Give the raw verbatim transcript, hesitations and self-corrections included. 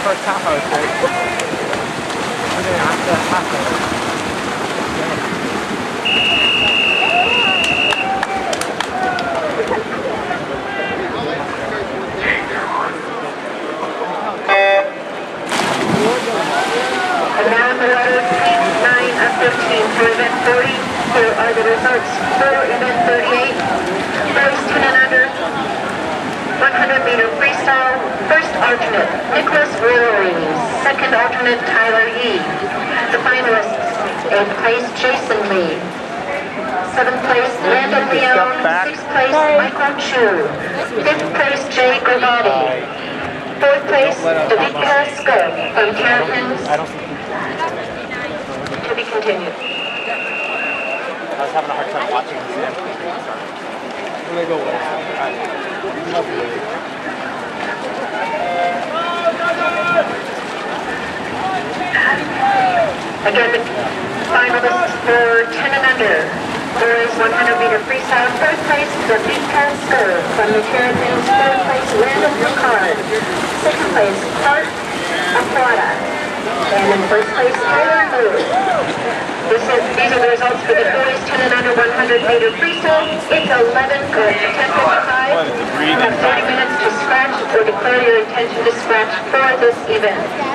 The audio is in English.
first half I was great. And then after half I was nine of fifteen for event forty. Here are the results for event thirty-eight. Boys ten and under, one hundred meter freestyle. First alternate, Nicholas Rory. Second alternate, Tyler Yee. The finalists, eighth place, Jason Lee. Seventh place, Landon Leone. Sixth place, Michael Chu. Fifth place, Jay Gravati. Fourth place, Davika Skog from Terrapins. To be continued. I was having a hard time watching the Sam. I'm gonna go with Again, the finalists for ten and under. Boys one hundred meter freestyle. Third place, Davika Skog from the Terrapins. Fourth place, Landon Picard. Second place, Hart Aquata. And in first place, Tyler Lewis. This is, these are the results for the boys ten and under one hundred meter freestyle. It's eleven good to ten fifty-five. You have thirty minutes to scratch or declare your intention to scratch for this event.